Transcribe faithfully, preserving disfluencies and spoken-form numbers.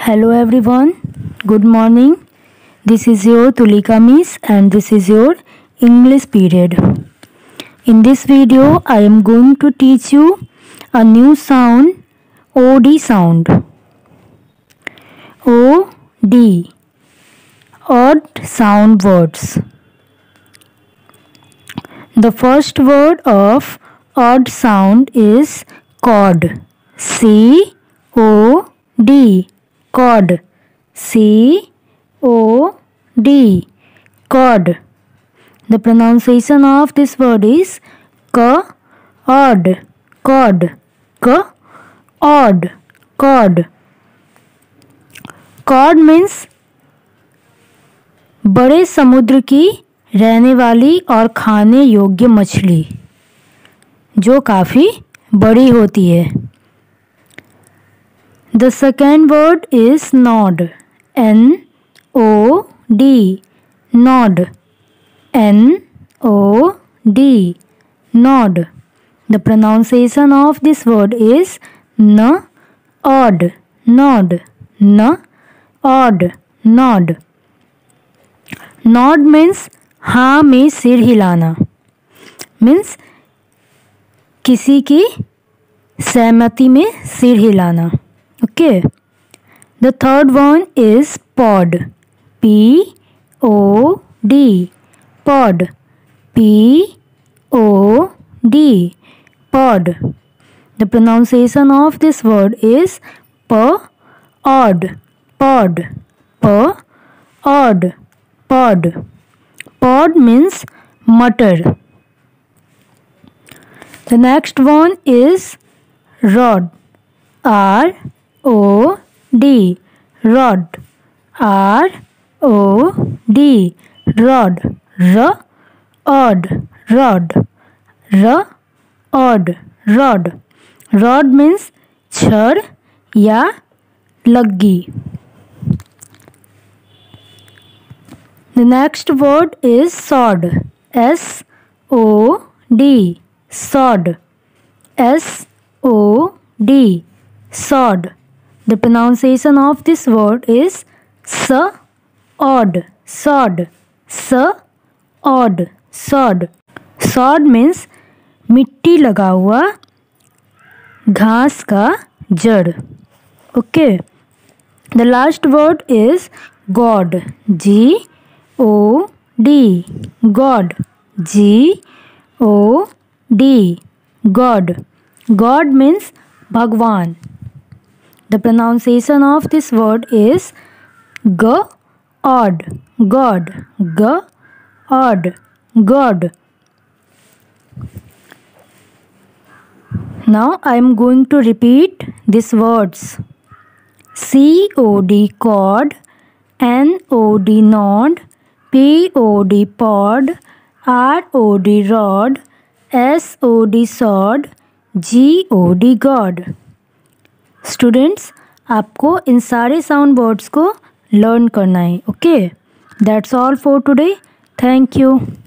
Hello everyone, good morning. This is your Tulika Miss and this is your English period. In this video, I am going to teach you a new sound, O D sound. O D, odd sound words. The first word of odd sound is chord. C O D. Chord. C O D. Chord. The pronunciation of this word is k odd. Chord. K odd. Chord. Chord means बड़े समुद्र की रहने वाली और खाने योग्य मछली जो काफ़ी बड़ी होती है. The second word is nod. N O D. Nod. N O D. Nod. The pronunciation of this word is n odd. Nod. N odd. Nod. Nod means हाँ में सिर हिलाना. Means किसी की सहमति में सिर हिलाना. Okay. The third one is pod. P O D. Pod. P O D. Pod. The pronunciation of this word is p odd. Pod. P odd. Pod. Pod means mutter. The next one is rod. R O D. Rod. R O D. Rod. R odd. Rod. R odd. Rod. Rod means छड़ या लग्गी. The next word is sword. S O D. Sword. S O D. Sword. The pronunciation of this word is s odd. Sword. S odd. Sword. Sword means मिट्टी लगा हुआ घास का जड़. Okay. The last word is God. G O D. God. G O D. God. God means भगवान. The pronunciation of this word is g odd. God. G odd. God. Now I am going to repeat these words. C O D chord. N O D nod. P O D pod. R O D rod. S O D sword. G O D God. Students, आपको इन सारे sound words को learn करना है. Okay, that's all for today. Thank you.